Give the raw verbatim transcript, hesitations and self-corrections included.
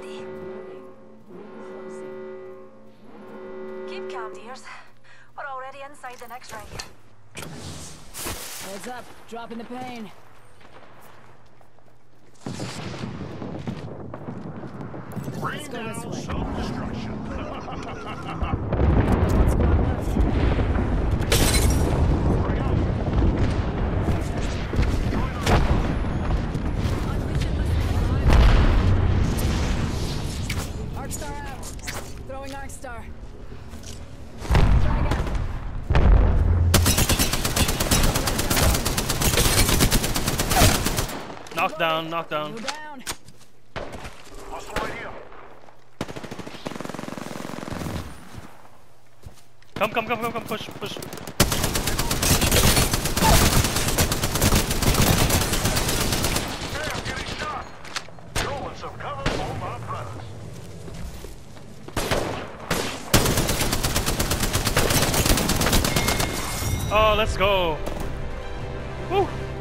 ready. Keep calm, dears. We're already inside the next ring. Heads up, dropping the pain. Rain down self-destruction. What's going on? Arcstar out. Throwing Arcstar. Frag out. Knock down, knock down. Go down. Hostile right here. Come, come, come, come, come, push, push. Hey, I'm getting shot. Throwing some cover for my brothers. Oh, let's go. Woo.